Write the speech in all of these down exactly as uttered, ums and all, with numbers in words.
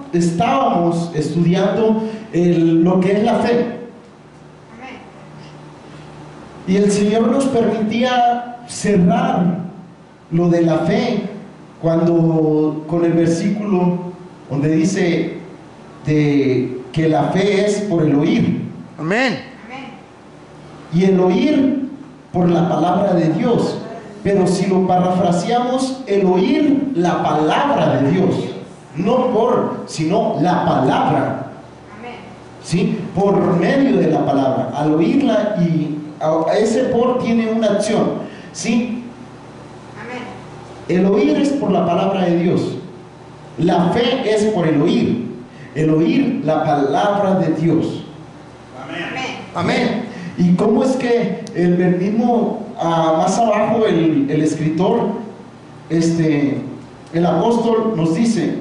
estábamos estudiando el, lo que es la fe. Y el Señor nos permitía cerrar lo de la fe cuando con el versículo donde dice de que la fe es por el oír. Amén. Y el oír por la palabra de Dios. Pero si lo parafraseamos, el oír la palabra de Dios, no por, sino la palabra. ¿Sí? Por medio de la palabra. Al oírla, y a ese por tiene una acción. ¿Sí? El oír es por la palabra de Dios. La fe es por el oír. El oír la palabra de Dios. Amén. Amén. ¿Y cómo es que el mismo, uh, más abajo, el, el escritor, este, el apóstol nos dice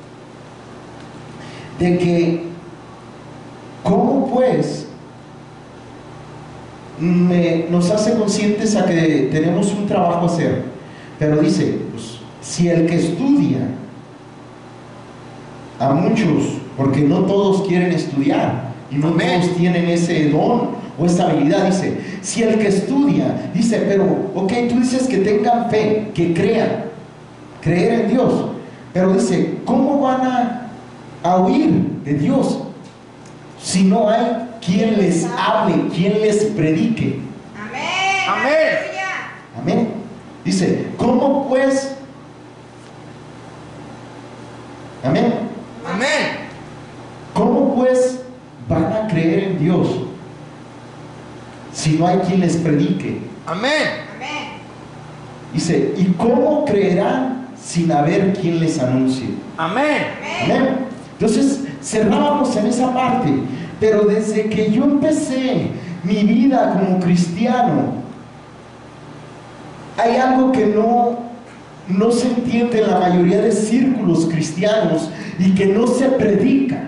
de que, ¿cómo pues me, nos hace conscientes a que tenemos un trabajo a hacer? Pero dice, pues, si el que estudia, a muchos, porque no todos quieren estudiar y no Amén. todos tienen ese don o esa habilidad, dice, si el que estudia, dice, pero, ok, tú dices que tengan fe, que crean, creer en Dios, pero dice, ¿cómo van a, a oír de Dios si no hay quien les hable, quien les predique? Amén. Amén. Amén. Dice, ¿cómo pues? Amén. Amén. ¿Cómo pues van a creer en Dios si no hay quien les predique? Amén. Dice, ¿y cómo creerán sin haber quien les anuncie? Amén. Amén. Entonces cerrábamos en esa parte, pero desde que yo empecé mi vida como cristiano, hay algo que no, no se entiende en la mayoría de círculos cristianos y que no se predica.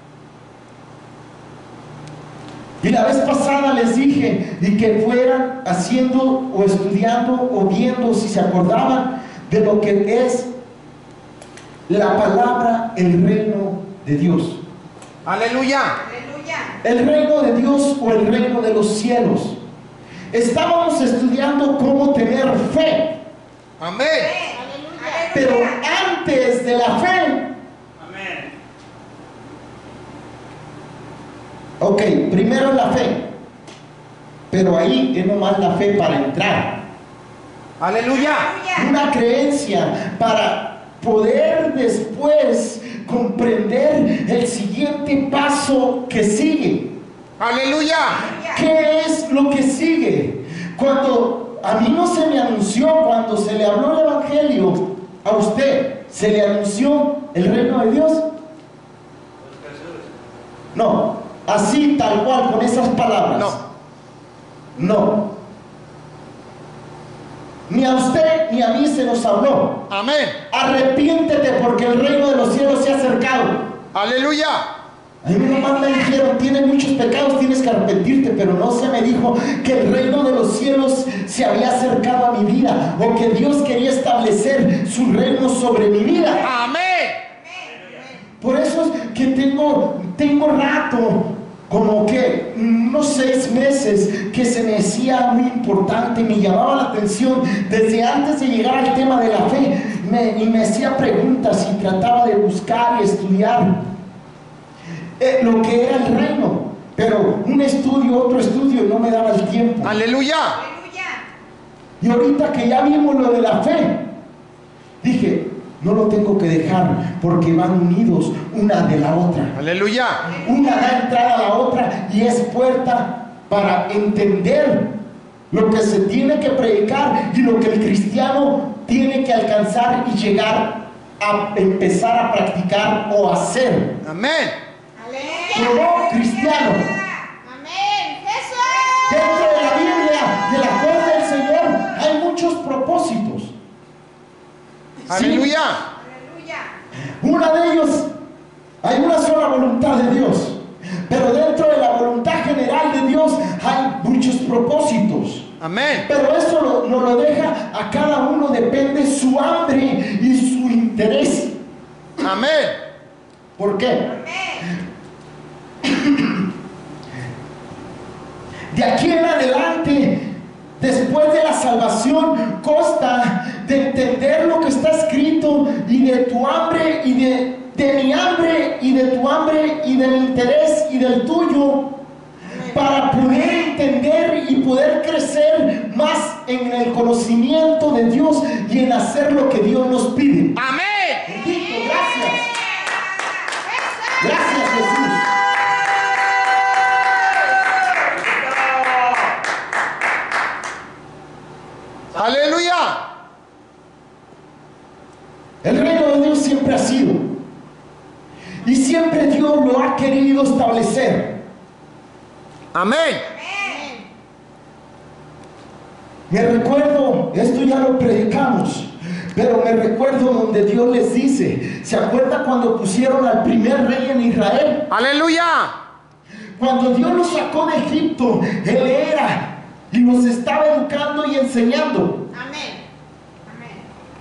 Y la vez pasada les dije y que fueran haciendo o estudiando o viendo si se acordaban de lo que es la palabra, el reino de Dios. Aleluya. El reino de Dios o el reino de los cielos. Estábamos estudiando cómo tener fe. Amén. Pero antes de la fe. Amén. Ok, primero la fe. Pero ahí es nomás la fe para entrar. Aleluya. Una creencia para poder después comprender el siguiente paso que sigue. Aleluya. ¿Qué es lo que sigue? Cuando a mí no se me anunció, cuando se le habló el evangelio a usted, ¿se le anunció el reino de Dios? No, así tal cual, con esas palabras. No. No. Ni a usted ni a mí se nos habló. Amén. Arrepiéntete porque el reino de los cielos se ha acercado. Aleluya. A mí nomás me dijeron, tienes muchos pecados, tienes que arrepentirte, pero no se me dijo que el reino de los cielos se había acercado a mi vida, o que Dios quería establecer su reino sobre mi vida. Amén. Por eso es que tengo, tengo rato, como que unos seis meses, que se me hacía muy importante, me llamaba la atención, desde antes de llegar al tema de la fe, me, y me hacía preguntas y trataba de buscar y estudiar Eh, lo que era el reino, pero un estudio, otro estudio, no me daba el tiempo. Aleluya. Y ahorita que ya vimos lo de la fe, dije, no lo tengo que dejar, porque van unidos una de la otra. Aleluya. Una da entrada a la otra y es puerta para entender lo que se tiene que predicar y lo que el cristiano tiene que alcanzar y llegar a empezar a practicar o hacer. Amén. Como cristiano. Amén. Dentro de la Biblia, de la cosa del Señor, hay muchos propósitos. Aleluya. ¿Sí? Una de ellos, hay una sola voluntad de Dios, pero dentro de la voluntad general de Dios hay muchos propósitos. Amén. Pero eso lo, nos lo deja a cada uno, depende su hambre y su interés. Amén. ¿Por qué? Amén. De aquí en adelante, después de la salvación, consta de entender lo que está escrito y de tu hambre y de, de mi hambre y de tu hambre y del interés y del tuyo, para poder entender y poder crecer más en el conocimiento de Dios y en hacer lo que Dios nos pide. Amén. Bendito, gracias. Gracias, Jesús. Aleluya. El reino de Dios siempre ha sido y siempre Dios lo ha querido establecer. Amén. Amén. Me recuerdo, esto ya lo predicamos, pero me recuerdo donde Dios les dice, ¿se acuerda cuando pusieron al primer rey en Israel? Aleluya. Cuando Dios los sacó de Egipto, Él era y los estaba educando y enseñando. Amén. Amén.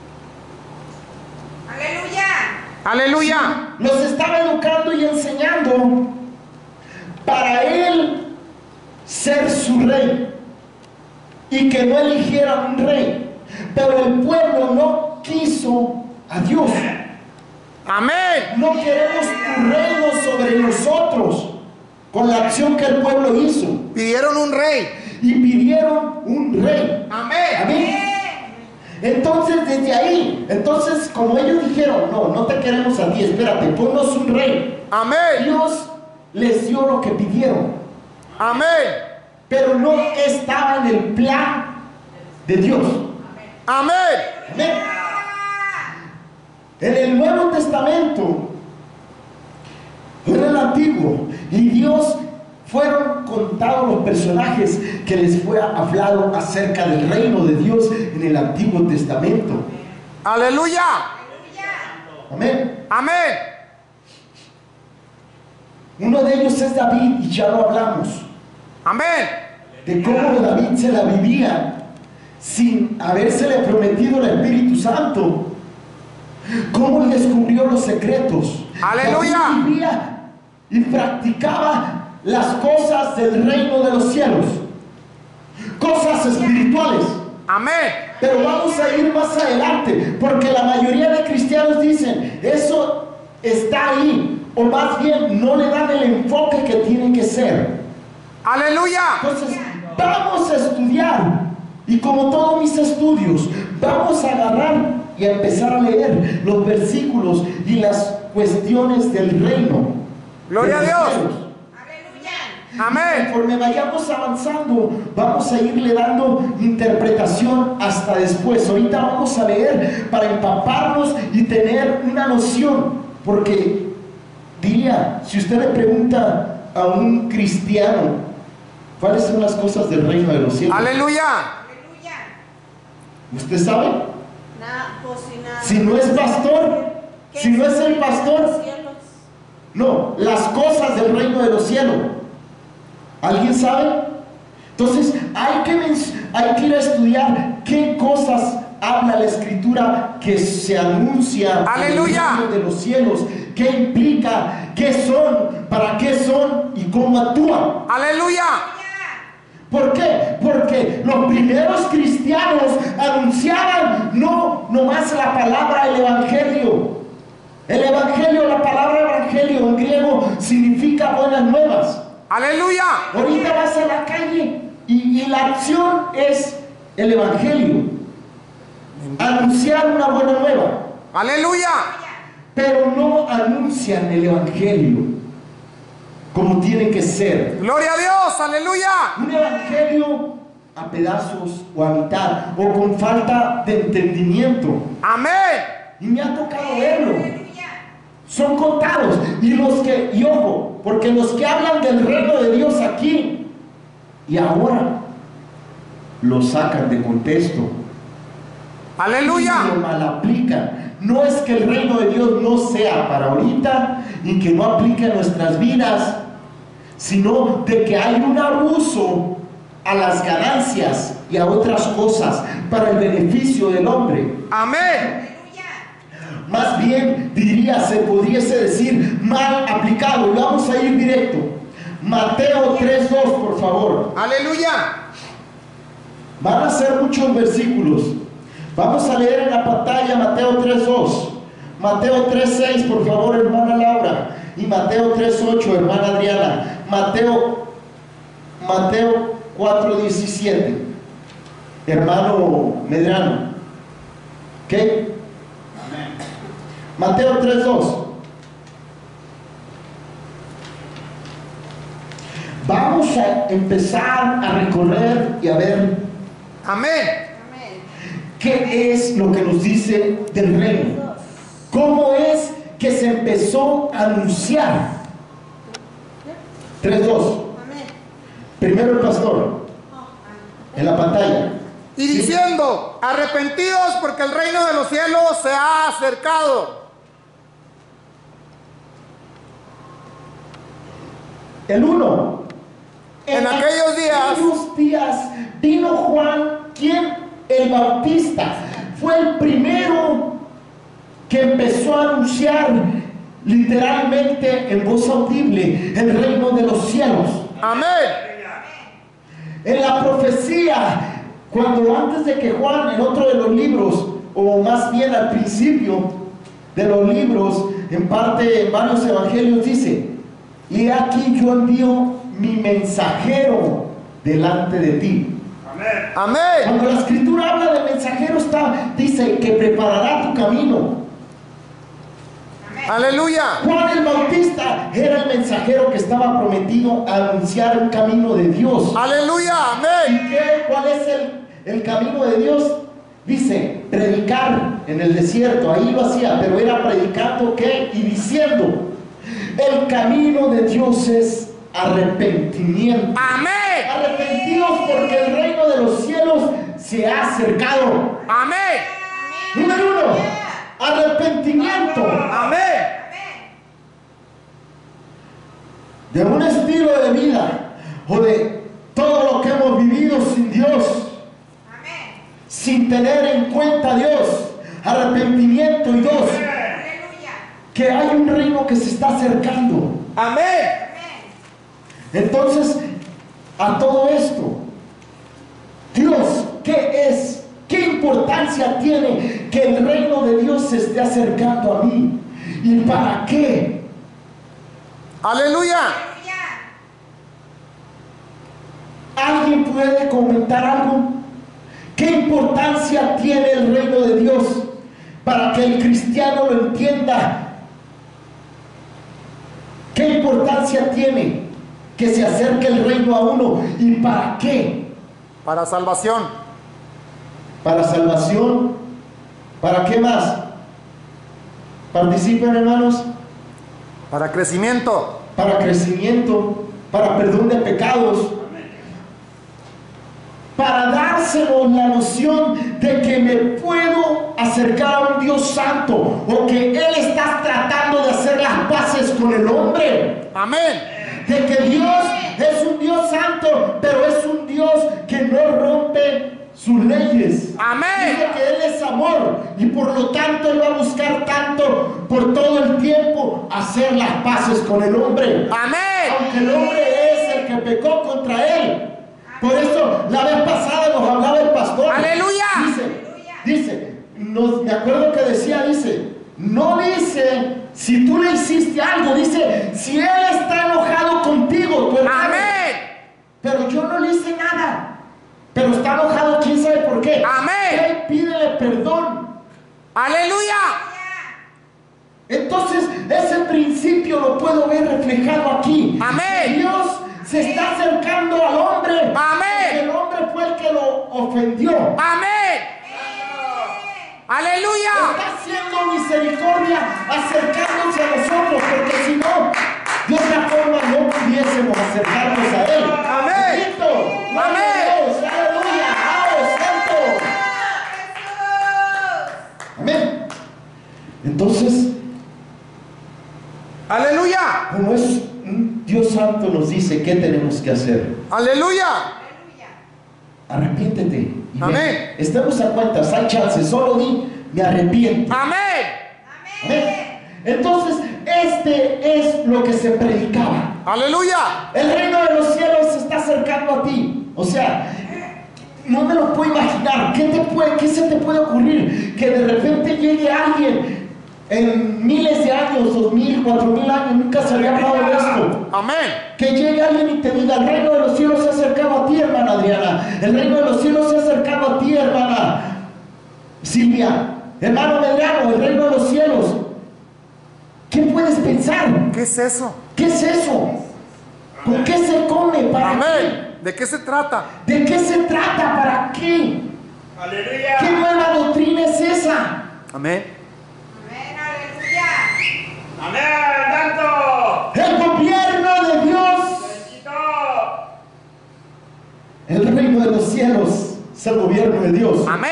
Aleluya. Aleluya. Los estaba educando y enseñando para Él ser su rey y que no eligieran un rey. Pero el pueblo no quiso a Dios. Amén. No queremos tu reino sobre nosotros, con la acción que el pueblo hizo. Pidieron un rey. Y pidieron un rey. Amén. Amén. Entonces desde ahí, entonces como ellos dijeron, no, no te queremos a ti, espérate, ponnos un rey. Amén. Dios les dio lo que pidieron, Amén. pero no estaba en el plan de Dios. Amén. Amén. En el Nuevo Testamento, en el Antiguo, y Dios fueron contados los personajes que les fue hablado acerca del reino de Dios en el Antiguo Testamento. Aleluya. Amén. Amén. Uno de ellos es David, y ya lo hablamos, Amén. de cómo David se la vivía sin habérsele prometido el Espíritu Santo, cómo él descubrió los secretos. Aleluya. David vivía y practicaba las cosas del reino de los cielos, cosas espirituales. Amén. Pero vamos a ir más adelante, porque la mayoría de cristianos dicen, eso está ahí, o más bien no le dan el enfoque que tiene que ser. Aleluya. Entonces, vamos a estudiar, y como todos mis estudios, vamos a agarrar y a empezar a leer los versículos y las cuestiones del reino. Gloria de los a Dios. cielos. Aleluya. Amén. Conforme vayamos avanzando, vamos a irle dando interpretación hasta después. Ahorita vamos a leer para empaparnos y tener una noción, porque diría, si usted le pregunta a un cristiano cuáles son las cosas del reino de los cielos, Aleluya. Aleluya. ¿usted sabe? Nada, pues, si nada. Si no es pastor, ¿Qué si no es el los pastor, cielos? no, las cosas del reino de los cielos. ¿Alguien sabe? Entonces hay que, hay que ir a estudiar qué cosas habla la Escritura que se anuncia ¡Aleluya! en el reino de los cielos, qué implica, qué son, para qué son y cómo actúan. Aleluya. ¿Por qué? Porque los primeros cristianos anunciaban no nomás la palabra, el evangelio. El evangelio, la palabra evangelio en griego significa buenas nuevas. Aleluya. Ahorita vas a la calle y, y la acción es el evangelio. Anunciar una buena nueva. Aleluya. Pero no anuncian el evangelio como tiene que ser. Gloria a Dios. Aleluya. Un evangelio a pedazos o a mitad o con falta de entendimiento. Amén. Y me ha tocado verlo. Son contados. Y los que, y ojo, porque los que hablan del reino de Dios aquí y ahora lo sacan de contexto. Aleluya. Y lo mal aplican. No es que el reino de Dios no sea para ahorita y que no aplique a nuestras vidas, sino de que hay un abuso a las ganancias y a otras cosas para el beneficio del hombre. Amén. Más bien diría, se pudiese decir, claro y vamos a ir directo. Mateo tres dos, por favor. Aleluya. Van a ser muchos versículos. Vamos a leer en la pantalla Mateo tres dos, Mateo tres seis, por favor, hermana Laura, y Mateo tres ocho, hermana Adriana, Mateo, Mateo cuatro diecisiete, hermano Medrano. ¿Ok? Mateo tres dos. Vamos a empezar a recorrer y a ver Amén. Amén. qué es lo que nos dice del reino. ¿Cómo es que se empezó a anunciar? tres dos. Amén. Primero el pastor, Oh, amén. en la pantalla. Y ¿Sí? diciendo, arrepentidos porque el reino de los cielos se ha acercado. El uno. En aquellos días- aquellos días vino Juan, quien el Bautista fue el primero que empezó a anunciar literalmente en voz audible el reino de los cielos. Amén. En la profecía, cuando antes de que Juan, en otro de los libros, o más bien al principio de los libros, en parte en varios evangelios dice: y aquí yo envío mi mensajero delante de ti. Amén. Cuando la escritura habla de mensajero, está, dice que preparará tu camino. Aleluya. Juan el Bautista era el mensajero que estaba prometido a anunciar un camino de Dios. Aleluya. ¿Y Amén. qué? ¿Cuál es el, el camino de Dios? Dice, predicar en el desierto. Ahí lo hacía, pero era predicando ¿qué? Y diciendo, el camino de Dios es arrepentimiento. Amén. Arrepentidos porque el reino de los cielos se ha acercado. Amén. Número uno, arrepentimiento Amén. de un estilo de vida o de todo lo que hemos vivido sin Dios, Amén. sin tener en cuenta a Dios. Arrepentimiento. Y dos, Aleluya. que hay un reino que se está acercando. Amén. Amén. Entonces, a todo esto, Dios, ¿qué es? ¿Qué importancia tiene que el reino de Dios se esté acercando a mí? ¿Y para qué? Aleluya. Aleluya. ¿Alguien puede comentar algo? ¿Qué importancia tiene el reino de Dios para que el cristiano lo entienda? ¿Qué importancia tiene que se acerque el reino a uno? ¿Y para qué? Para salvación. Para salvación. ¿Para qué más? Participen, hermanos. Para crecimiento. Para crecimiento, para perdón de pecados, para dársenos la noción de que me puedo acercar a un Dios santo, o que Él está tratando de hacer las paces con el hombre. Amén. De que Dios es un Dios santo, pero es un Dios que no rompe sus leyes. Amén. Dice que Él es amor, y por lo tanto Él va a buscar tanto por todo el tiempo hacer las paces con el hombre. Amén. Aunque el hombre es el que pecó contra Él. Por eso la vez pasada nos hablaba el pastor. Aleluya. Dice, dice, nos, me acuerdo que decía, dice, no dice si tú le hiciste algo, dice, si Él está enojado contigo, tu hermano. Amén. Pero yo no le hice nada. Pero está enojado, quién sabe por qué. Amén. Él pídele perdón. Aleluya. Entonces, ese principio lo puedo ver reflejado aquí. Amén. Dios se está acercando al hombre. Amén. El hombre fue el que lo ofendió. Amén. Aleluya. Está haciendo misericordia acercándose a nosotros, porque si no, de otra forma no pudiésemos acercarnos a Él. Amén. Bendito. Gloria a Amén. Dios. Aleluya. ¡Oh, santo! Amén. Entonces, Aleluya. como es un Dios santo, nos dice qué tenemos que hacer. Aleluya. Arrepiéntete. Y Amén. ven, estemos a cuentas, hay chances, solo di, me arrepiento. Amén. Amén. Entonces, Este es lo que se predicaba. Aleluya. El reino de los cielos se está acercando a ti. O sea, no me lo puedo imaginar. ¿Qué, te puede, ¿Qué se te puede ocurrir? Que de repente llegue alguien en miles de años, dos mil, cuatro mil años, nunca se había hablado de esto. Amén. Que llegue alguien y te diga: el reino de los cielos se ha acercado a ti, hermana Adriana. El reino de los cielos se ha acercado a ti, hermana Silvia. Hermano Medrano, el reino de los cielos. ¿Qué puedes pensar? ¿Qué es eso? ¿Qué es eso? ¿Con qué se come? ¿Para Amén. ¿De qué se trata? qué? ¿De qué se trata? ¿Para qué? Aleluya. ¿Qué nueva doctrina es esa? Amén. Amén, aleluya. Amén, tanto. El gobierno de Dios. Bendito. El reino de los cielos es el gobierno de Dios. Amén.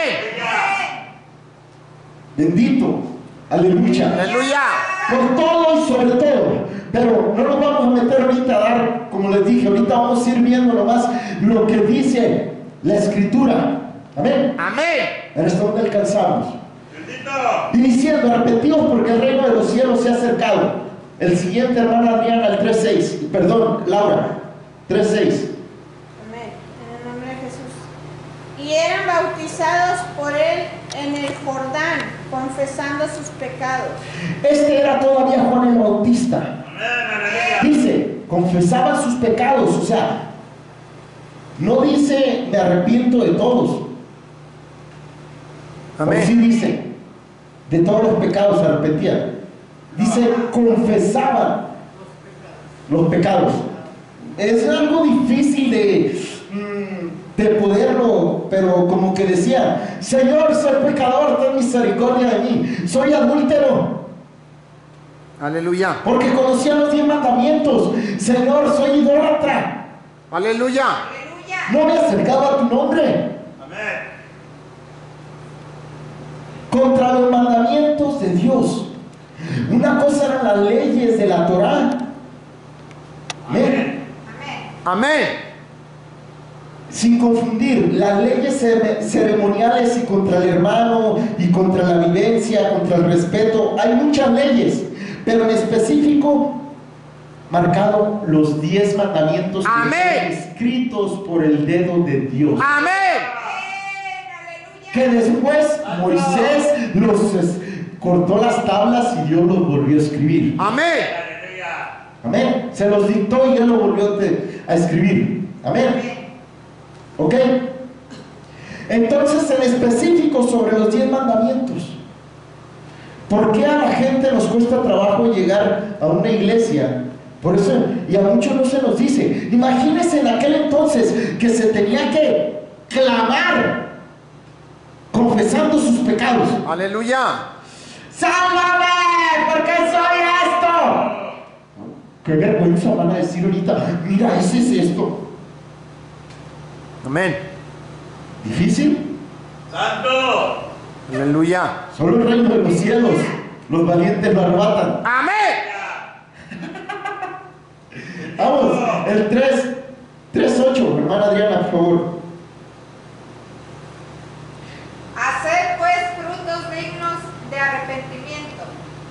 Bendito. Aleluya. Aleluya. Por todo y sobre todo. Pero no nos vamos a meter ahorita a dar, como les dije, ahorita vamos a ir viendo nomás lo que dice la Escritura. Amén. Amén. ¿Hasta dónde alcanzamos? Bendito. Y diciendo: arrepentidos porque el reino de los cielos se ha acercado. El siguiente, hermana Adriana, el tres seis. Perdón, Laura, tres seis. Amén. En el nombre de Jesús. Y eran bautizados por él en el Jordán, confesando sus pecados. Este era todavía Juan el Bautista. Amén, aleluya. Dice, confesaban sus pecados. O sea, no dice me arrepiento de todos. O sí Amén. dice, de todos los pecados se arrepentían. Dice, confesaban los pecados. Es algo difícil de, mm, de poderlo, pero como que decía: Señor, soy pecador, ten misericordia de mí. Soy adúltero, Aleluya. porque conocían los diez mandamientos. Señor, soy idólatra, Aleluya. Aleluya. no me acercaba a tu nombre. Amén. Contra los mandamientos de Dios. Una cosa eran las leyes de la Torá. Amén. Amén. Amén. Sin confundir las leyes cere- ceremoniales y contra el hermano y contra la vivencia, contra el respeto. Hay muchas leyes, pero en específico marcado los diez mandamientos que Amén. están escritos por el dedo de Dios. Amén. Aleluya. Que después Moisés los es- cortó las tablas y Dios los volvió a escribir. Amén. Aleluya. Amén. Se los dictó y Él lo volvió te- a escribir. Amén. ¿Ok? Entonces, en específico sobre los diez mandamientos. ¿Por qué a la gente nos cuesta trabajo llegar a una iglesia? Por eso, y a muchos no se nos dice. Imagínense en aquel entonces que se tenía que clamar confesando sus pecados. Aleluya. ¡Sálvame! ¿Por qué soy esto? Qué vergüenza van a decir ahorita. Mira, ese es esto. Amén. ¿Difícil? Santo. Aleluya. Solo el reino de los cielos. Los valientes lo arrebatan. Amén. Vamos, el tres, tres ocho, hermana Adriana, por favor. Haced pues frutos dignos de arrepentimiento.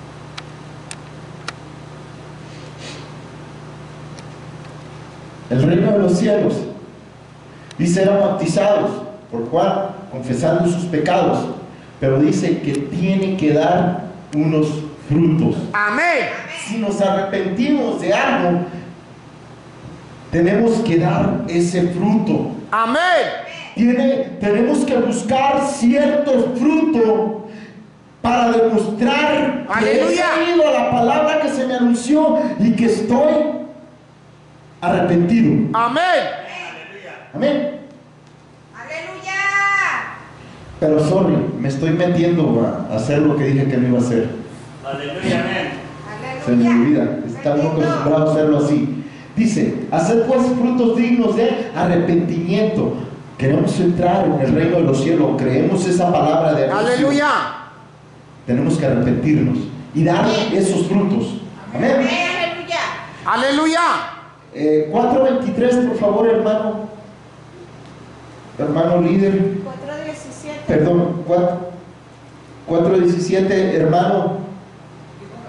El reino de los cielos. Dice, eran bautizados por Juan, confesando sus pecados. Pero dice que tiene que dar unos frutos. Amén. Si nos arrepentimos de algo, tenemos que dar ese fruto. Amén. Tiene, tenemos que buscar cierto fruto para demostrar que Aleluya. he oído la palabra que se me anunció y que estoy arrepentido. Amén. Amén. Aleluya. Pero sorry, me estoy metiendo a hacer lo que dije que no iba a hacer. Aleluya, amén. Se me Aleluya. olvida, estamos acostumbrados a hacerlo así. Dice, hacer pues frutos dignos de arrepentimiento. Queremos entrar en el reino de los cielos, creemos esa palabra de anuncio. Aleluya. Tenemos que arrepentirnos y dar esos frutos. Amén. Amén. Aleluya. Aleluya. Eh, cuatro veintitrés, por favor, hermano. Hermano líder. cuatro diecisiete. Perdón, cuatro diecisiete, hermano.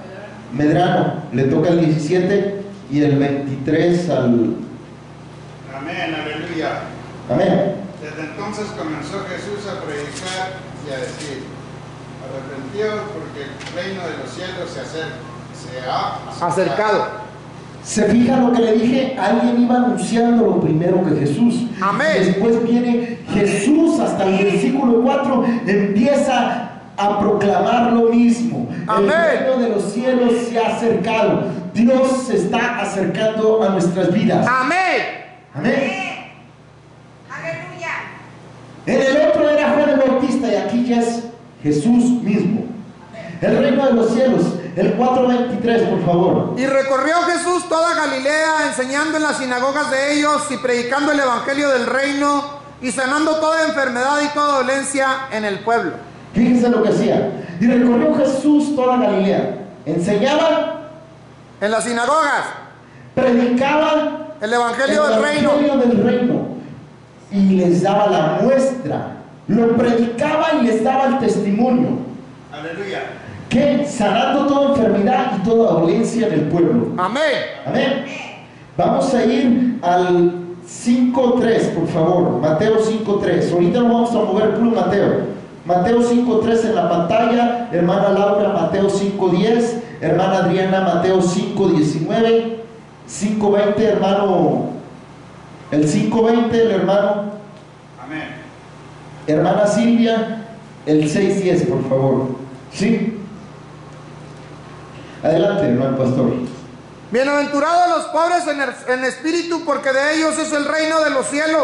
Medrano, le toca el diecisiete y el veintitrés al... Amén, aleluya. Amén. Desde entonces comenzó Jesús a predicar y a decir: arrepentíos porque el reino de los cielos se, acer se ha acercado. ¿Se fija lo que le dije? Alguien iba anunciando lo primero que Jesús. Amén. Después viene Jesús hasta el versículo cuatro, empieza a proclamar lo mismo. Amén. El reino de los cielos se ha acercado. Dios se está acercando a nuestras vidas. Amén. Amén. Aleluya. En el otro era Juan el Bautista y aquí ya es Jesús mismo. El reino de los cielos, el cuatro veintitrés, por favor. Y recorrió Jesús toda Galilea, enseñando en las sinagogas de ellos y predicando el evangelio del reino y sanando toda enfermedad y toda dolencia en el pueblo. Fíjense lo que hacía. Y recorrió Jesús toda Galilea. Enseñaba, En las sinagogas, predicaba el evangelio el del reino. evangelio del reino y les daba la muestra. Lo predicaba y les daba el testimonio. Aleluya. Que sanando toda enfermedad y toda dolencia en el pueblo. Amén. Amén. Vamos a ir al cinco tres, por favor. Mateo cinco tres. Ahorita nos vamos a mover puro Mateo. Mateo cinco tres en la pantalla. Hermana Laura, Mateo cinco diez. Hermana Adriana, Mateo cinco diecinueve. cinco veinte, hermano. El cinco veinte, el hermano. Amén. Hermana Silvia, el seis diez, por favor. ¿Sí? Adelante, hermano pastor. Bienaventurados los pobres en, el, en espíritu, porque de ellos es el reino de los cielos.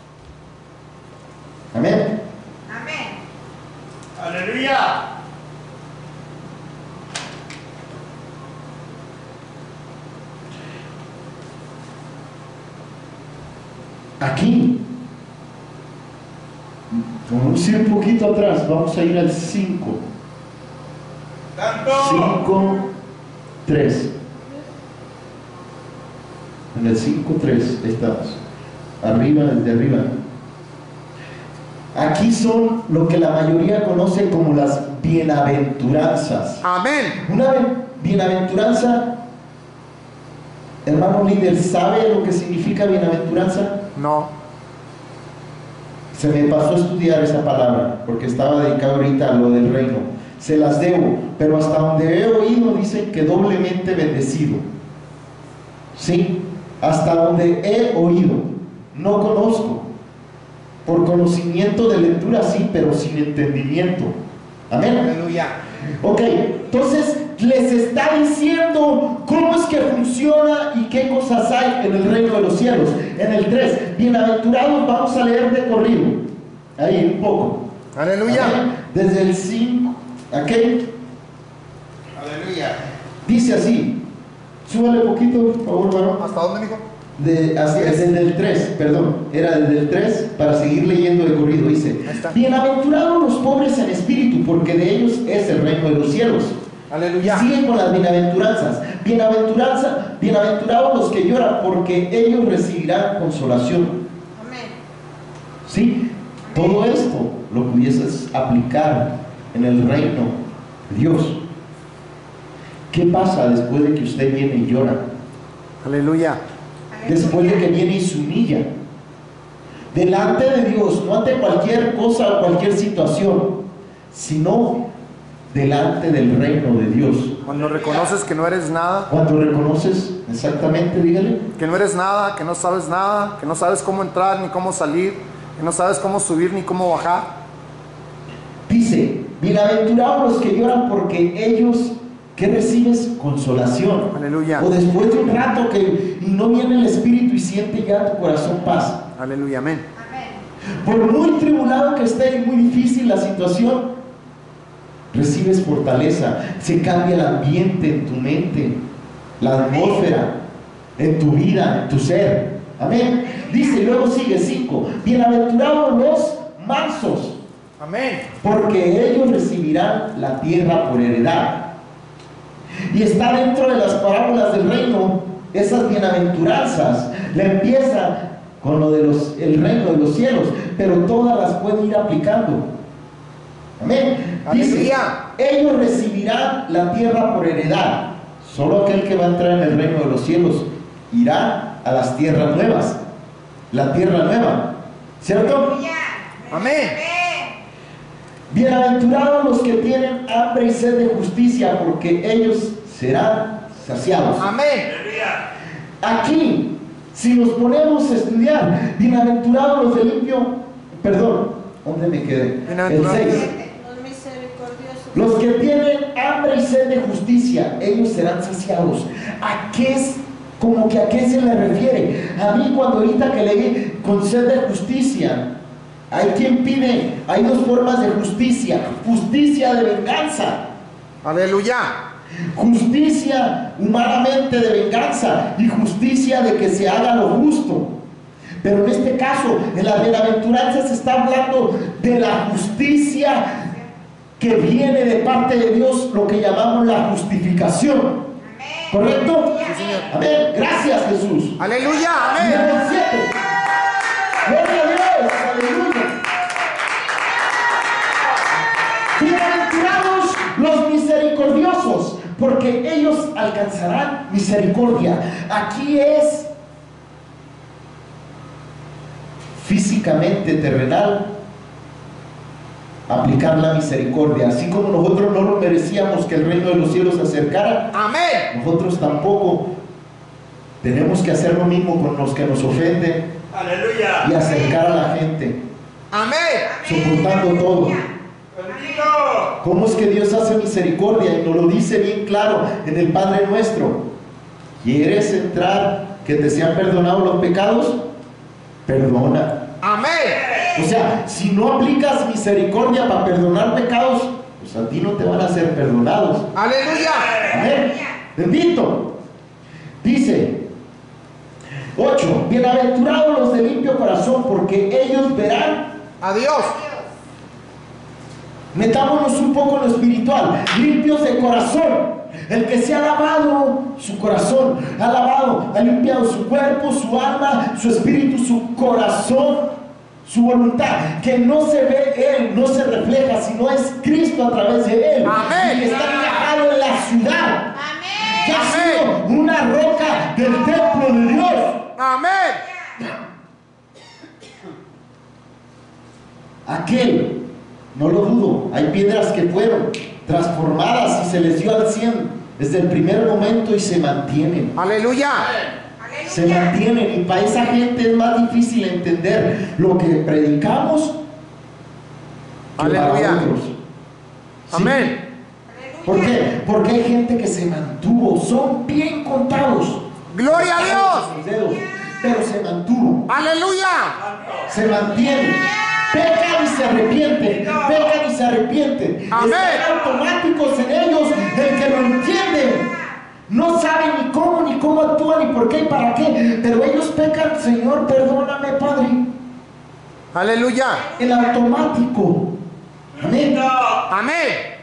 Amén. Amén. Aleluya. Aquí, vamos a ir un poquito atrás, vamos a ir al cinco. Santo. cinco tres. En el cinco tres estamos. Arriba, desde arriba. Aquí son lo que la mayoría conoce como las bienaventuranzas. Amén. Una bienaventuranza, hermano líder, ¿sabe lo que significa bienaventuranza? No. Se me pasó a estudiar esa palabra porque estaba dedicado ahorita a lo del reino. Se las debo, pero hasta donde he oído dicen que doblemente bendecido. Sí, hasta donde he oído. No conozco. Por conocimiento de lectura sí, pero sin entendimiento. Amén. Aleluya. Ok, entonces les está diciendo cómo es que funciona y qué cosas hay en el reino de los cielos. En el tres, bienaventurados, vamos a leer de corrido. Ahí un poco. Aleluya. Amén. Desde el cinco, ¿ok? Aleluya. Dice así. Súbale un poquito, por favor, varón. ¿Hasta dónde, mijo? De, hacia, desde el tres, perdón, era desde el tres para seguir leyendo de corrido. Dice: bienaventurados los pobres en espíritu, porque de ellos es el reino de los cielos. Aleluya. Siguen con las bienaventuranzas. Bienaventuranza, bienaventurados los que lloran, porque ellos recibirán consolación. Amén. ¿Sí? Todo esto lo pudieses aplicar en el reino de Dios. ¿Qué pasa después de que usted viene y llora? Aleluya. Después de que viene y se humilla delante de Dios, no ante cualquier cosa o cualquier situación, sino delante del reino de Dios. Cuando reconoces que no eres nada, Cuando reconoces, exactamente, dígale, que no eres nada, que no sabes nada, que no sabes cómo entrar ni cómo salir, que no sabes cómo subir ni cómo bajar. dice: bienaventurados los que lloran, porque ellos, ¿qué recibes? Consolación. Aleluya. O después de un rato que y no viene el Espíritu y siente ya tu corazón paz. Aleluya. Amén. Amén. Por muy tribulado que esté y muy difícil la situación, recibes fortaleza. Se cambia el ambiente en tu mente, la atmósfera, en tu vida, en tu ser. Amén. Dice, y luego sigue cinco: bienaventurados los mansos, Amén. porque ellos recibirán la tierra por heredad. Y está dentro de las parábolas del reino, esas bienaventuranzas. Le empieza con lo de los, el reino de los cielos, pero todas las puede ir aplicando. Amén. Dice, Aleluya. ellos recibirán la tierra por heredad. Solo aquel que va a entrar en el reino de los cielos irá a las tierras nuevas. La tierra nueva, ¿cierto? Amén. Bienaventurados los que tienen hambre y sed de justicia, porque ellos serán saciados. Amén. Aleluya. Aquí, si nos ponemos a estudiar, bienaventurados los de limpio, perdón, ¿dónde me quedé? El Bienaventurados. seis. Los misericordiosos. Los que tienen hambre y sed de justicia, ellos serán saciados. ¿A qué es? Como que a qué se le refiere. A mí cuando ahorita que leí con sed de justicia, hay quien pide, hay dos formas de justicia: justicia de venganza, Aleluya. justicia humanamente de venganza, y justicia de que se haga lo justo. Pero en este caso, en la bienaventuranza se está hablando de la justicia que viene de parte de Dios, lo que llamamos la justificación. ¿Correcto? Sí, Señor. Amén. Gracias, Jesús. Aleluya. Amén. Nivel siete. Gloria a Dios. Aleluya. Bienaventurados los misericordiosos, porque ellos alcanzarán misericordia. Aquí es físicamente terrenal aplicar la misericordia. Así como nosotros no lo merecíamos que el reino de los cielos se acercara, Amén. nosotros tampoco tenemos que hacer lo mismo con los que nos ofenden Aleluya. y acercar a la gente, Amén. soportando todo. Bendito. ¿Cómo es que Dios hace misericordia? Y nos lo dice bien claro en el Padre Nuestro. ¿Quieres entrar, que te sean perdonados los pecados? Perdona. Amén. O sea, si no aplicas misericordia para perdonar pecados, pues a ti no te van a ser perdonados. Aleluya. Amén. Bendito. Dice ocho. Bienaventurados los de limpio corazón, porque ellos verán. Adiós. Metámonos un poco en lo espiritual. Limpios de corazón. El que se ha lavado su corazón, ha lavado, ha limpiado su cuerpo, su alma, su espíritu, su corazón, su voluntad. Que no se ve Él, no se refleja, sino es Cristo a través de Él. Amén. Y que está encajado en la ciudad. Amén. Que ha Amén. sido una roca del templo de Dios. Amén. Aquel, no lo dudo, hay piedras que fueron transformadas y se les dio al cien desde el primer momento y se mantienen. Aleluya. Se mantienen, y para esa gente es más difícil entender lo que predicamos que para Aleluya. otros. ¿Sí? Amén. ¿Por qué? Porque hay gente que se mantuvo, son bien contados. Gloria a Dios. Sus dedos, pero se mantuvo. Aleluya. Se mantienen, pecan y se arrepienten, pecan y se arrepienten. Amén. Están automáticos en ellos, el que lo entiende. No saben ni cómo, ni cómo actúan, ni por qué, y para qué, pero ellos pecan. Señor, perdóname, Padre. Aleluya. El automático. Amén. Amén.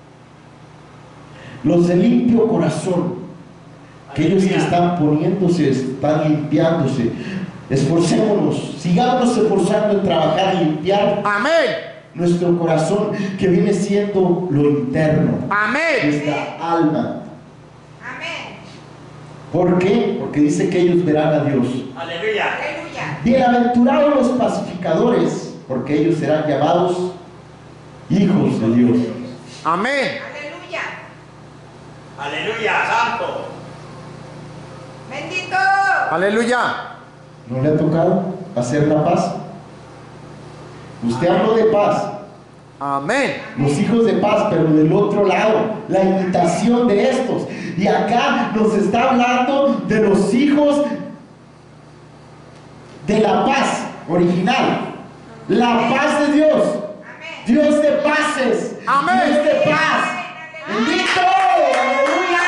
Los de limpio corazón, aquellos que están poniéndose, están limpiándose. Esforcémonos, sigámonos esforzando en trabajar y limpiar Amén. nuestro corazón, que viene siendo lo interno, Amén. nuestra alma. Amén. ¿Por qué? Porque dice que ellos verán a Dios. Aleluya. Aleluya. Bienaventurados los pacificadores, porque ellos serán llamados hijos de Dios. Amén. Aleluya. Aleluya. Santo. Bendito. Aleluya. ¿No le ha tocado hacer la paz? Usted habló de paz, Amén. los hijos de paz, pero del otro lado, la imitación de estos. Y acá nos está hablando de los hijos de la paz original, la paz de Dios, Dios de paces, Amén. Dios de paz. Bendito, aleluya.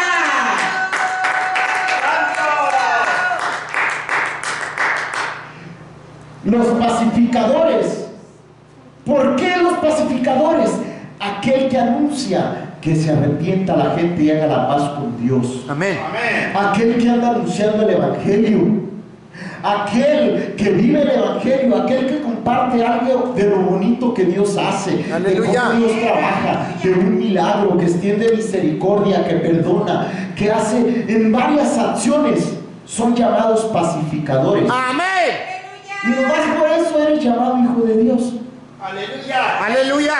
Los pacificadores. ¿Por qué los pacificadores? Aquel que anuncia que se arrepienta la gente y haga la paz con Dios. Amén. Amén. Aquel que anda anunciando el Evangelio. aquel que vive el Evangelio, aquel que comparte algo de lo bonito que Dios hace, Aleluya. de cómo Dios trabaja, de un milagro, que extiende misericordia, que perdona, que hace en varias acciones, son llamados pacificadores. Amén. Y nomás por eso eres llamado hijo de Dios. Aleluya. Aleluya.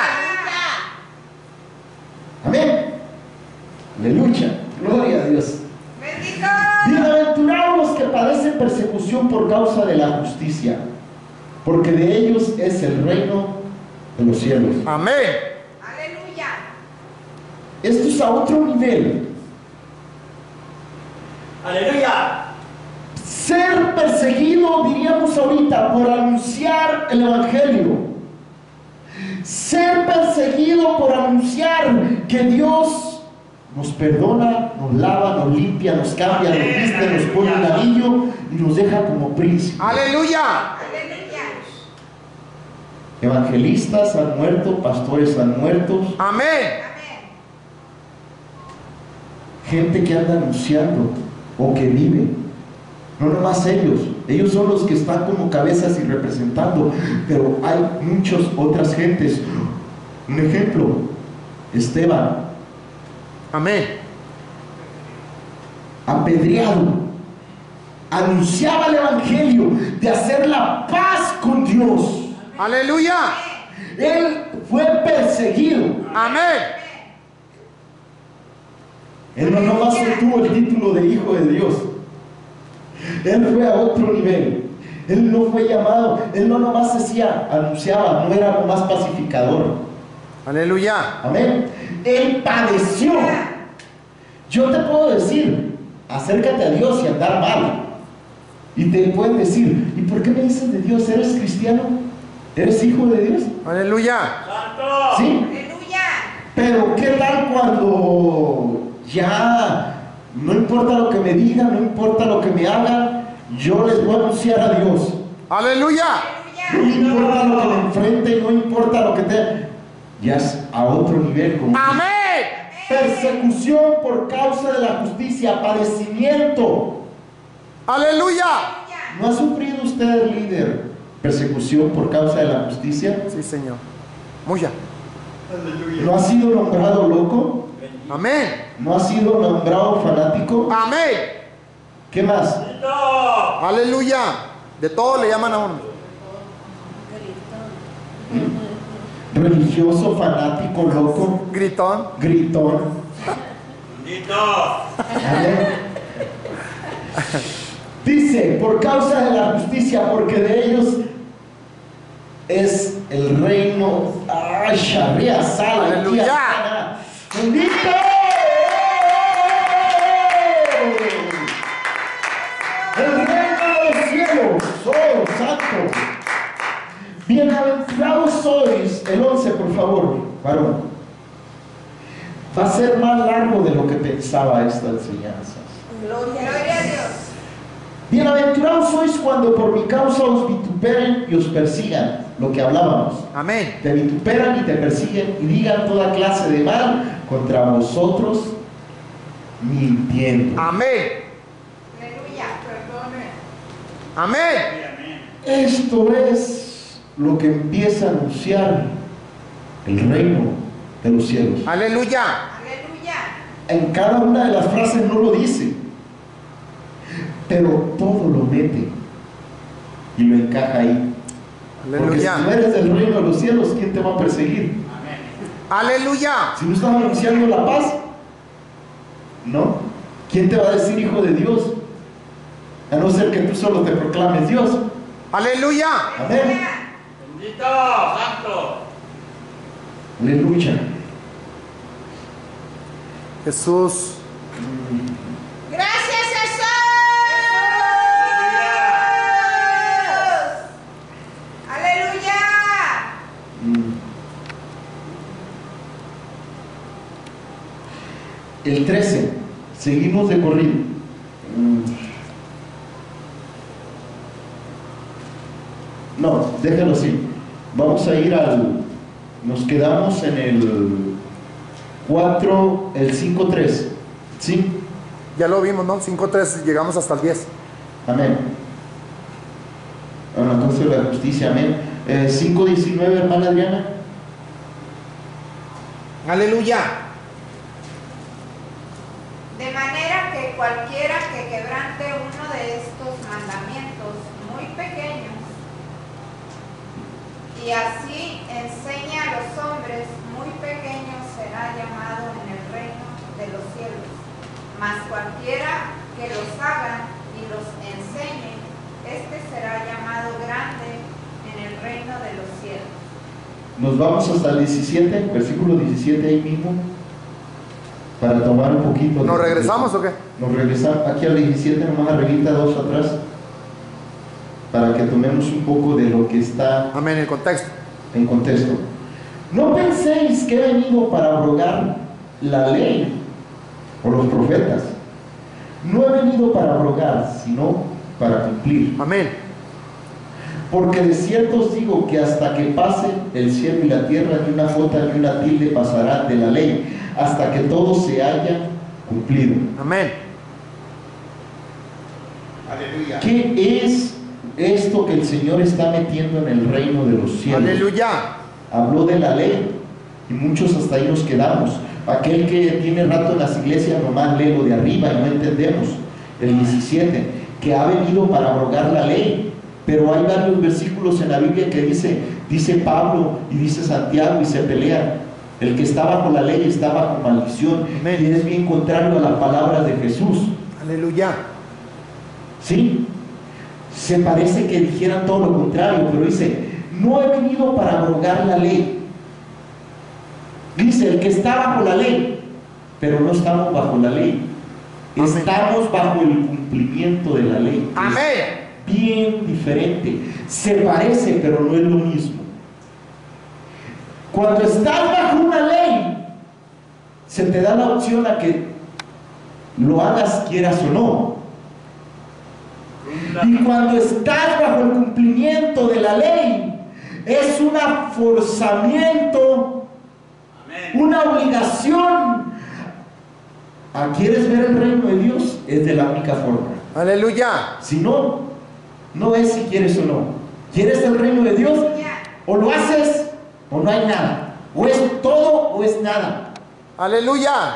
Amén. Aleluya. Gloria a Dios. Bendito. Bienaventurados los que padecen persecución por causa de la justicia, porque de ellos es el reino de los cielos. Amén. Aleluya. Esto es a otro nivel. Aleluya. Ser perseguido, diríamos ahorita, por anunciar el Evangelio. Ser perseguido por anunciar que Dios nos perdona, nos lava, nos limpia, nos cambia, nos viste, nos pone un anillo y nos deja como príncipes. Aleluya. Aleluya. Evangelistas han muerto, pastores han muerto, Amén. Amén. gente que anda anunciando o que vive. No nomás ellos, ellos son los que están como cabezas y representando, pero hay muchas otras gentes. Un ejemplo, Esteban, Amén. apedreado, anunciaba el Evangelio de hacer la paz con Dios. Aleluya. Él fue perseguido. Amén. Él no nomás obtuvo el título de hijo de Dios. Él fue a otro nivel. Él no fue llamado, él no nomás decía, anunciaba, no era nomás pacificador. Aleluya. Amén. Él padeció. Yo te puedo decir, acércate a Dios y andar mal. Y te pueden decir, ¿y por qué me dices de Dios? ¿Eres cristiano? ¿Eres hijo de Dios? Aleluya. Santo. Sí. Aleluya. Pero ¿qué tal cuando ya no importa lo que me digan, no importa lo que me hagan, yo les voy a anunciar a Dios? Aleluya. No importa lo que me enfrente, no importa lo que te... Ya es a otro nivel. Como Amén. persecución por causa de la justicia, padecimiento. Aleluya. ¿No ha sufrido usted, líder, persecución por causa de la justicia? Sí, Señor. Muya. ¿No ha sido nombrado loco? Amén. ¿No ha sido nombrado fanático? Amén. ¿Qué más? Bendito. Aleluya. De todo le llaman a uno. Religioso, fanático, loco, Gritón. gritón. Bendito. Amén. Dice, por causa de la justicia, porque de ellos es el reino. ¡Ay, Sharia, sala! Aleluya. ¡Bendito! El reino de los cielos. ¡Oh, santo! Bienaventurados sois, el once, por favor, varón. Va a ser más largo de lo que pensaba esta enseñanza. Gloria a Dios. Bienaventurados sois cuando por mi causa os vituperen y os persigan, lo que hablábamos. Amén. Te vituperan y te persiguen y digan toda clase de mal contra vosotros, mintiendo. Amén. Aleluya. Perdone. Amén. Amén. Esto es lo que empieza a anunciar el reino de los cielos. Aleluya. Aleluya. En cada una de las frases no lo dice, pero todo lo mete y lo encaja ahí. Porque si Aleluya. no eres del reino de los cielos, ¿quién te va a perseguir? Aleluya. Si no estás anunciando la paz, ¿no? ¿Quién te va a decir hijo de Dios? A no ser que tú solo te proclames Dios. Aleluya. Amén. Bendito. Santo. Aleluya. Jesús. Gracias, Jesús. Aleluya. El trece. Seguimos de corrido. No, déjalo así. Vamos a ir al... Nos quedamos en el cuatro, el cinco tres. ¿Sí? Ya lo vimos, ¿no? cinco tres, llegamos hasta el diez. Amén. Bueno, entonces la justicia, amén. Eh, cinco diecinueve, hermana Adriana. Aleluya. De manera que cualquiera que quebrante uno de estos mandamientos muy pequeños y así enseña a los hombres muy pequeños será llamado en el reino de los cielos. Mas cualquiera que los haga y los enseñe, este será llamado grande en el reino de los cielos. Nos vamos hasta el diecisiete, versículo diecisiete ahí mismo, para tomar un poquito. ¿Nos regresamos o qué? Nos regresamos aquí al diecisiete, nomás arribita, dos atrás, para que tomemos un poco de lo que está Amén, el contexto. en contexto. No penséis que he venido para abrogar la ley o los profetas. No he venido para abrogar, sino para cumplir. Amén. Porque de cierto os digo que hasta que pase el cielo y la tierra, ni una jota ni una tilde pasará de la ley, hasta que todo se haya cumplido. Amén. Aleluya. ¿Qué es esto que el Señor está metiendo en el reino de los cielos? Aleluya. Habló de la ley y muchos hasta ahí nos quedamos. Aquel que tiene rato en las iglesias nomás lee lo de arriba y no entendemos. El diecisiete, que ha venido para abrogar la ley. Pero hay varios versículos en la Biblia que dice, dice Pablo y dice Santiago y se pelean. El que está bajo la ley está bajo maldición. Amén. Y es bien contrario a las palabras de Jesús. Aleluya. ¿Sí? Se parece que dijeran todo lo contrario, pero dice, no he venido para abrogar la ley. Dice, el que está bajo la ley, pero no estamos bajo la ley. Amén. Estamos bajo el cumplimiento de la ley. Amén. Es bien diferente. Se parece, pero no es lo mismo. Cuando estás bajo una ley, se te da la opción a que lo hagas quieras o no. Y cuando estás bajo el cumplimiento de la ley, es un forzamiento, una obligación. ¿A ¿Quieres ver el reino de Dios? Es de la única forma. Aleluya. Si no, no es si quieres o no. ¿Quieres el reino de Dios? O lo haces o no hay nada. O es todo o es nada. Aleluya.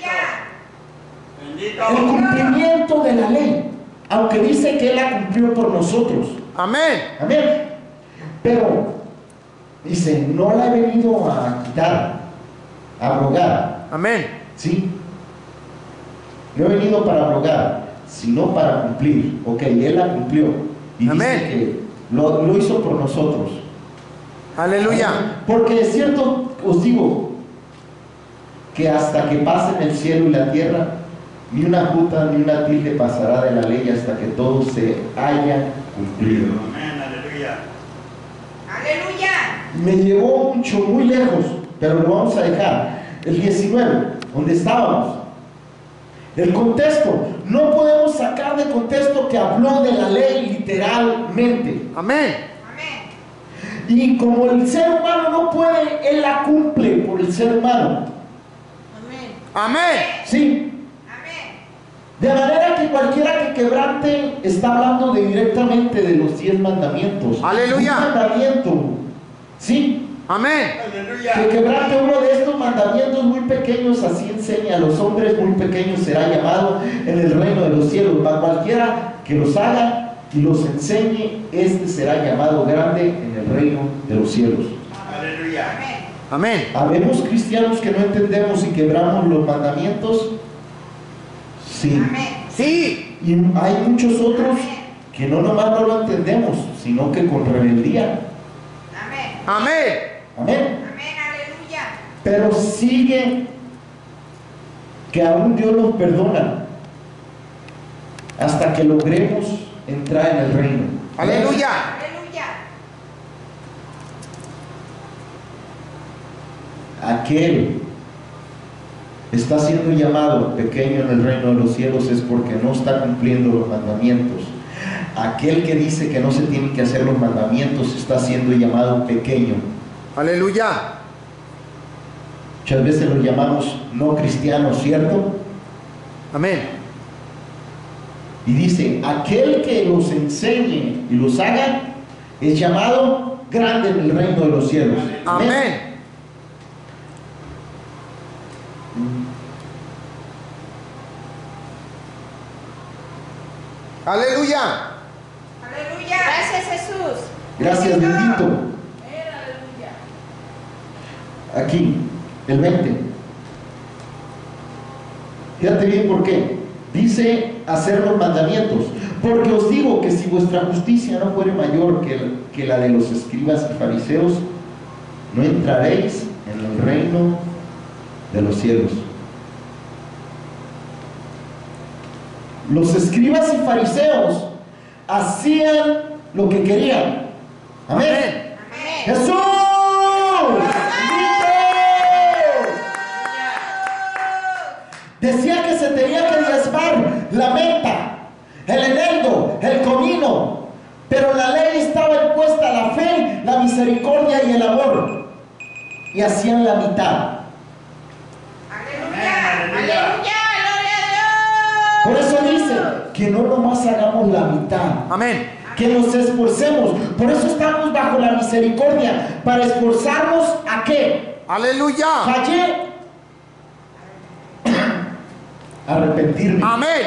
Bendito. El cumplimiento de la ley, aunque dice que Él la cumplió por nosotros. Amén. Amén. Pero dice, no la he venido a quitar, a abrogar. Amén. ¿Sí? No he venido para abrogar, sino para cumplir. Ok, Él la cumplió. Y Amén. dice que lo, lo hizo por nosotros. Aleluya. Porque es cierto, os digo, que hasta que pasen el cielo y la tierra, ni una jota ni una tilde pasará de la ley hasta que todo se haya cumplido. Amén, aleluya. Aleluya. Me llevó mucho, muy lejos, pero lo vamos a dejar. El diecinueve, donde estábamos. El contexto, no podemos sacar de contexto que habló de la ley literalmente. Amén. Amén. Y como el ser humano no puede, Él la cumple por el ser humano. Amén. Amén. ¿Sí? Amén. De manera que cualquiera que quebrante está hablando de directamente de los diez mandamientos. Aleluya. Un mandamiento. ¿Sí? Amén. Aleluya. Que quebrante uno de estos mandamientos muy pequeños, así enseña a los hombres muy pequeños, será llamado en el reino de los cielos. Mas cualquiera que los haga y los enseñe, este será llamado grande en el reino de los cielos. Aleluya. Amén. Amén. ¿Habemos cristianos que no entendemos y quebramos los mandamientos? Sí. Amén. Sí. Y hay muchos otros que no nomás no lo entendemos, sino que con rebeldía. Amén. Amén. Amén. Amén. Aleluya. Pero sigue que aún Dios nos perdona hasta que logremos entrar en el reino. Aleluya. Aleluya. Aquel está siendo llamado pequeño en el reino de los cielos es porque no está cumpliendo los mandamientos. Aquel que dice que no se tienen que hacer los mandamientos está siendo llamado pequeño. Aleluya. Muchas veces los llamamos no cristianos, ¿cierto? Amén. Y dice, aquel que los enseñe y los haga, es llamado grande en el reino de los cielos. Amén. Aleluya. Aleluya. Gracias, Jesús. Gracias, bendito. Aquí, el veinte. Fíjate bien por qué. Dice hacer los mandamientos. Porque os digo que si vuestra justicia no fuere mayor que, que la de los escribas y fariseos, no entraréis en el reino de los cielos. Los escribas y fariseos hacían lo que querían. Amén. Amén. Amén. Jesús. Decía que se tenía que diezmar la menta, el eneldo, el comino, pero la ley estaba impuesta a la fe, la misericordia y el amor, y hacían la mitad. Aleluya. Aleluya. Gloria a Dios. Por eso dice que no nomás hagamos la mitad, Amén. que nos esforcemos. Por eso estamos bajo la misericordia, para esforzarnos a qué. Aleluya. Fallé, arrepentirme. Amén.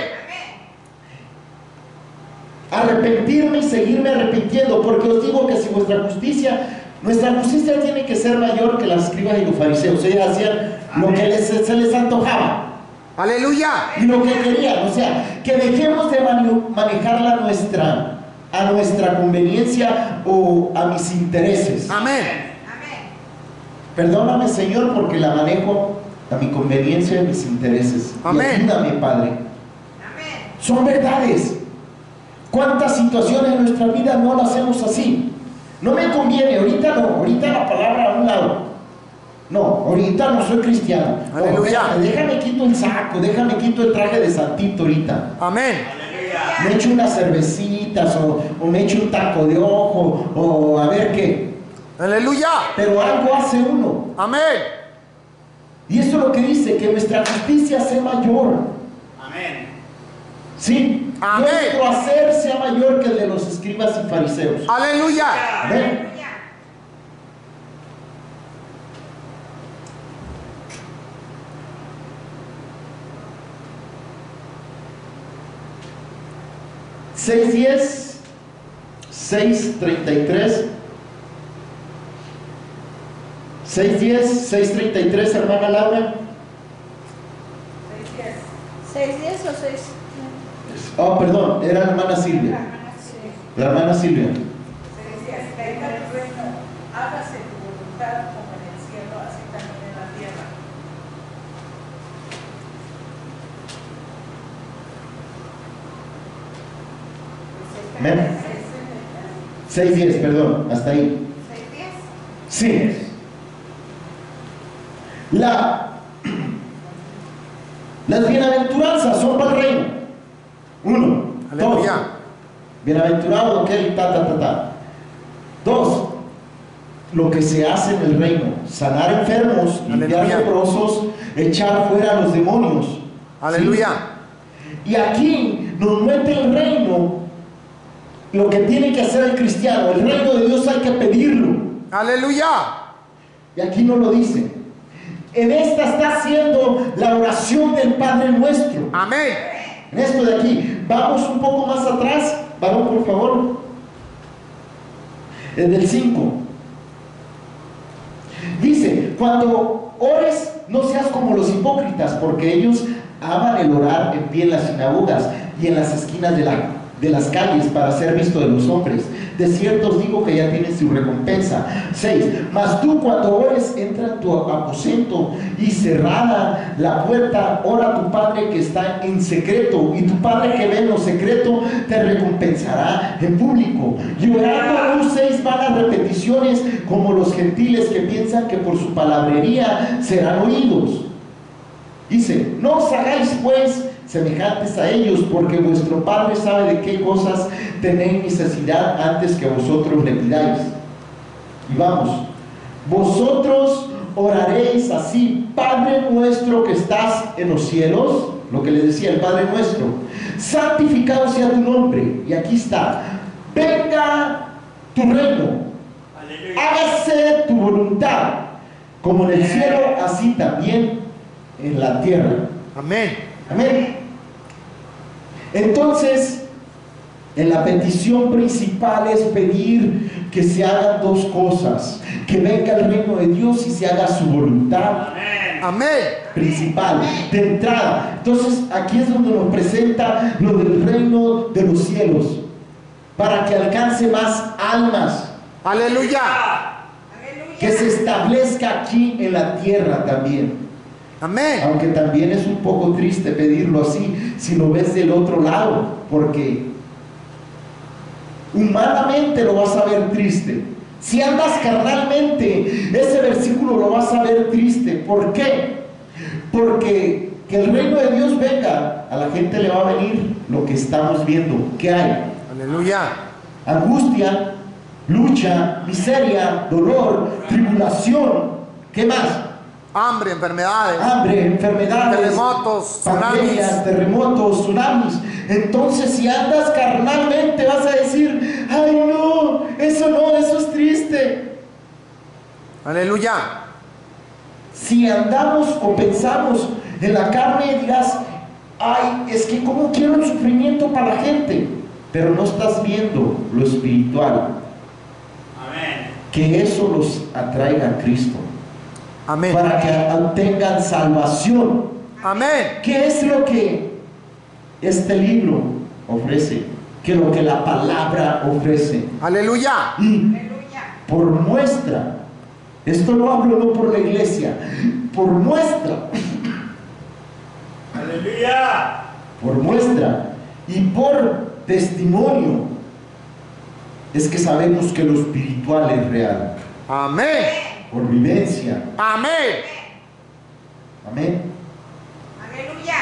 Arrepentirme y seguirme arrepintiendo, porque os digo que si vuestra justicia, nuestra justicia tiene que ser mayor que las escribas y los fariseos. Ellos hacían lo que les, se les antojaba Aleluya. y lo que querían. O sea, que dejemos de mane- manejarla a nuestra, a nuestra conveniencia o a mis intereses. Amén. Amén. Perdóname, Señor, porque la manejo a mi conveniencia y a mis intereses. Y Amén. ayúdame, Padre. Amén. Son verdades. ¿Cuántas situaciones en nuestra vida no las hacemos así? No me conviene, ahorita no, ahorita la palabra a un lado. No, ahorita no soy cristiano. No, Aleluya. déjame, déjame quito el saco, déjame quito el traje de santito ahorita. Amén. Aleluya. Me echo unas cervecitas o, o me echo un taco de ojo o a ver qué. Aleluya. Pero algo hace uno. Amén. Y eso es lo que dice, que nuestra justicia sea mayor. Amén. ¿Sí? Amén. Nuestro hacer sea mayor que el de los escribas y fariseos. Aleluya. Amén. Aleluya. seis diez, seis treinta y tres. seis diez, seis treinta y tres, hermana Laura. ¿Seis diez o seis? Oh, perdón, era la hermana Silvia. Sí. La hermana Silvia. Hágase tu voluntad como en el cielo, así también en la tierra. Amén. seis diez, perdón, hasta ahí. seis diez. Sí. La, las bienaventuranzas son para el reino. Uno. Dos. Aleluya. Bienaventurado aquel, ta, ta, ta, ta. Dos. Lo que se hace en el reino: sanar enfermos, limpiar Aleluya. leprosos, echar fuera a los demonios. Aleluya. ¿Sí? Y aquí nos mete el reino, lo que tiene que hacer el cristiano. El reino de Dios hay que pedirlo. Aleluya. Y aquí no lo dice. En esta está haciendo la oración del Padre Nuestro. Amén. En esto de aquí. Vamos un poco más atrás. Varón, por favor. En el cinco. Dice: cuando ores, no seas como los hipócritas, porque ellos aman el orar en pie en las sinagogas y en las esquinas de, la, de las calles para ser visto de los hombres. De cierto os digo que ya tienen su recompensa. seis. Mas tú, cuando ores, entra en tu aposento y cerrada la puerta, ora a tu Padre que está en secreto, y tu Padre que ve en lo secreto te recompensará en público. Y orando no uséis vanas repeticiones como los gentiles, que piensan que por su palabrería serán oídos. Dice: no os hagáis pues semejantes a ellos, porque vuestro Padre sabe de qué cosas tenéis necesidad antes que vosotros le pidáis. Y vamos: vosotros oraréis así: Padre nuestro que estás en los cielos. Lo que le decía el Padre Nuestro: santificado sea tu nombre. Y aquí está: venga tu reino. Aleluya. Hágase tu voluntad, como en el cielo, así también en la tierra. Amén. Amén. Entonces, en la petición principal es pedir que se hagan dos cosas: que venga el reino de Dios y se haga su voluntad Amén. Amén. principal, de entrada. Entonces, aquí es donde nos presenta lo del reino de los cielos, para que alcance más almas, Aleluya. que se establezca aquí en la tierra también. Amén. Aunque también es un poco triste pedirlo así, si lo ves del otro lado, porque humanamente lo vas a ver triste. Si andas carnalmente, ese versículo lo vas a ver triste. ¿Por qué? Porque que el reino de Dios venga, a la gente le va a venir lo que estamos viendo. ¿Qué hay? Aleluya. Angustia, lucha, miseria, dolor, tribulación. ¿Qué más? Hambre, enfermedades, Hambre, enfermedades, terremotos, pandemias, tsunamis. terremotos, tsunamis. Entonces, si andas carnalmente, vas a decir: ay, no, eso no, eso es triste. Aleluya. Si andamos o pensamos en la carne, dirás: ay, es que cómo quiero el sufrimiento para la gente. Pero no estás viendo lo espiritual, Amén. que eso los atraiga a Cristo, Amén. para que obtengan salvación. Amén. ¿Qué es lo que este libro ofrece? ¿Qué es lo que la palabra ofrece? Aleluya. Y Aleluya. por muestra, esto lo hablo no por la iglesia, por muestra, Aleluya. por muestra y por testimonio, es que sabemos que lo espiritual es real, Amén. por vivencia. Amén. Amén. Aleluya.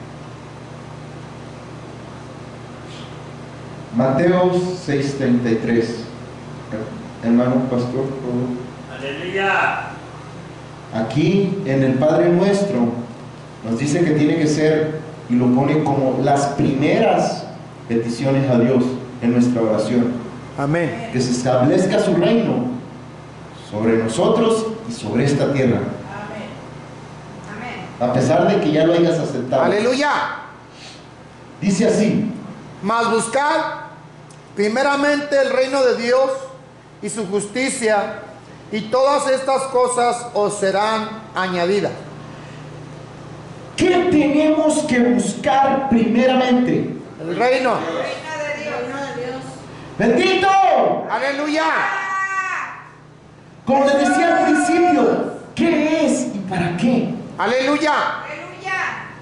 Mateo seis treinta y tres. Hermano pastor, por favor. Aleluya. Aquí en el Padre Nuestro nos dice que tiene que ser, y lo pone como las primeras peticiones a Dios en nuestra oración: Amén. que se establezca su reino sobre nosotros y sobre esta tierra, Amén. Amén. a pesar de que ya lo hayas aceptado. Aleluya. Dice así: Mas buscad primeramente el reino de Dios y su justicia, y todas estas cosas os serán añadidas. ¿qué tenemos que buscar primeramente? El reino. Reino de Dios. Reino de Dios. ¡Bendito! Aleluya. ¡Ah! Como les decía al principio, ¿qué es y para qué? Aleluya. Aleluya.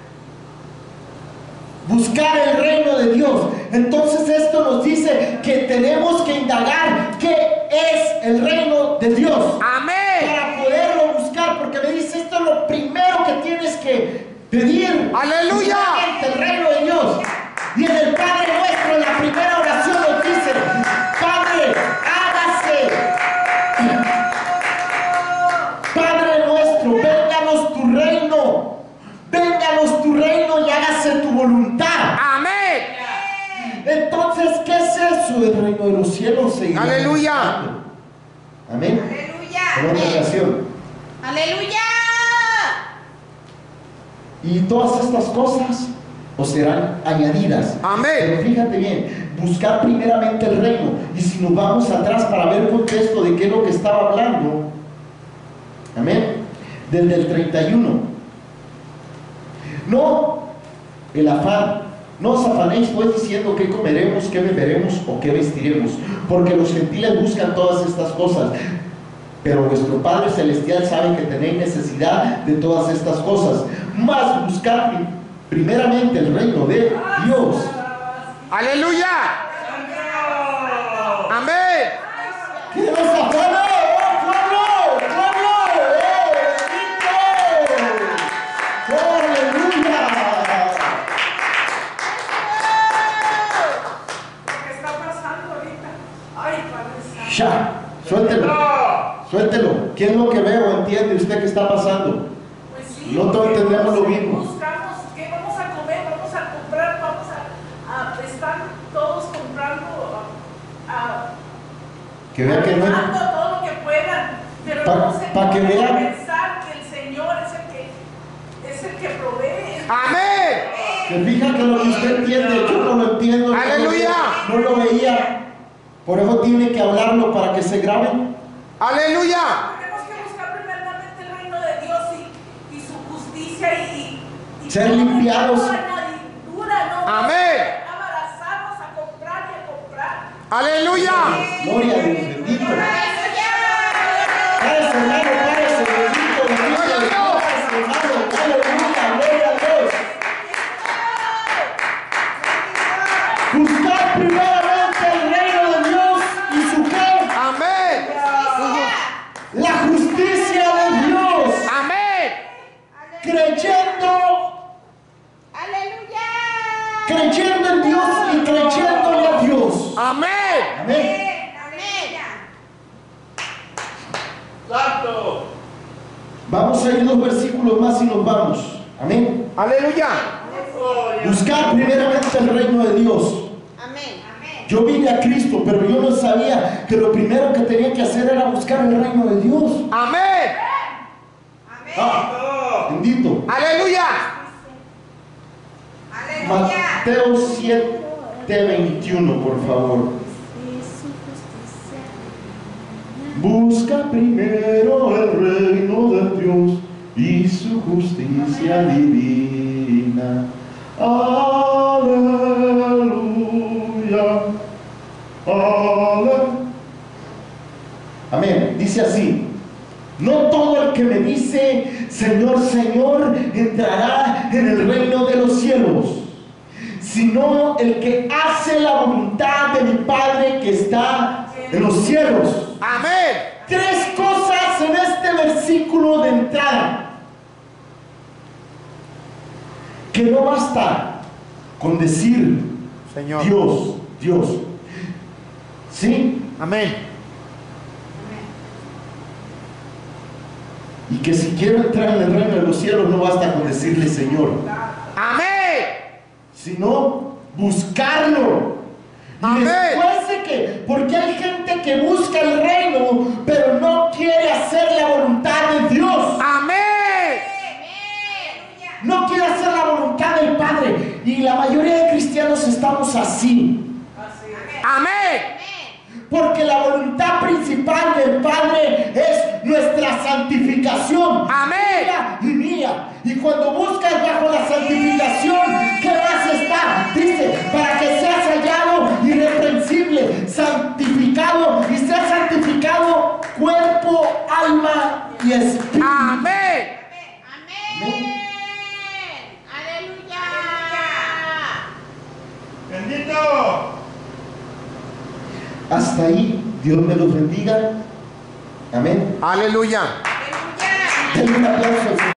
Buscar el reino de Dios. Entonces esto nos dice que tenemos que indagar qué es el reino de Dios Amén. para poderlo buscar, porque me dice: esto es lo primero que tienes que pedir. Aleluya. Primeramente el reino de Dios. Y en el Padre Nuestro, en la primera oración, nos dice: Padre, hágase. Padre nuestro, vénganos tu reino, vénganos tu reino y hágase tu voluntad. Amén. Entonces, ¿qué es eso? El reino de los cielos. Seguirá Aleluya. buscando. Amén. Aleluya. En otra ocasión. Aleluya. Y todas estas cosas os serán añadidas. Amén. Pero fíjate bien, buscar primeramente el reino. Y si nos vamos atrás para ver el contexto de qué es lo que estaba hablando, amén, desde el treinta y uno. No el afán, no os afanéis pues diciendo qué comeremos, qué beberemos o qué vestiremos, porque los gentiles buscan todas estas cosas. Pero vuestro Padre Celestial sabe que tenéis necesidad de todas estas cosas. Mas buscad primeramente el reino de Dios. Aleluya. Amén. ¿Qué nos afana? ¡Oh, pueblo! ¡Pueblo! ¡Eh, bendito! ¡Oh, aleluya! ¿Qué está pasando ahorita? Ay, Padre Santo. Ya, suéltelo. Suéltelo. ¿Qué es lo que veo? ¿Entiende usted qué está pasando? Pues sí, No todos porque entendemos lo nos- mismo. Buscamos qué vamos a comer, vamos a comprar, vamos a, a- están todos comprando a, a- Que vea que no es... Ayudando todo lo que puedan, pero Pa- no se pa' que puede vea. pensar que el Señor es el que, es el que provee. Amén. Se fija que lo que usted entiende, yo no lo entiendo. no lo ¡Aleluya! veía, No lo veía. Por eso tiene que hablarlo para que se grabe. Aleluya. Tenemos que buscar primeramente el reino de Dios y, y su justicia y, y, y Ser todo limpiados. lo que no añadidura, no Amén. abrazarnos a comprar y a comprar. Aleluya. Gloria a Dios, bendito. Párese, hermano, párese, bendito, bendito. Gloria a Dios. Párese, hermano, aleluya, gloria a Dios. Buscar primeramente el reino de Dios y su qué. Amén. La justicia de Dios. Amén. Creyendo, Aleluya. creyendo en Dios y creyéndole a Dios. Amén. Amén. Santo. Vamos a ir dos versículos más y nos vamos. Amén. Aleluya. Buscar primeramente el reino de Dios. Amén. Yo vine a Cristo, pero yo no sabía que lo primero que tenía que hacer era buscar el reino de Dios. Amén. Ah, bendito. Aleluya. Mateo siete veintiuno, por favor. Busca primero el reino de Dios y su justicia divina. Aleluya. Aleluya. Amén. Dice así: no todo el que me dice Señor, Señor entrará en el reino de los cielos, sino el que hace la voluntad de mi Padre que está en los cielos. Amén. Tres cosas en este versículo de entrada. Que no basta con decir Señor. Dios, Dios. ¿Sí? Amén. Y que si quiero entrar en el reino de los cielos no basta con decirle Señor, Amén. sino buscarlo. Y Amén. después de que, porque hay gente que busca el reino, pero no quiere hacer la voluntad de Dios. Amén. No quiere hacer la voluntad del Padre. Y la mayoría de cristianos estamos así. Amén. Porque la voluntad principal del Padre es nuestra santificación. Amén. Tuya y mía. Y cuando buscas bajo la santificación, ¿qué más está? Dice, para que seas hallado irreprensible, santificado, y seas santificado cuerpo, alma y espíritu. Amén. Amén. Aleluya. Bendito. Hasta ahí, Dios me los bendiga. Amén. Aleluya. Aleluya. Denle un aplauso al Señor.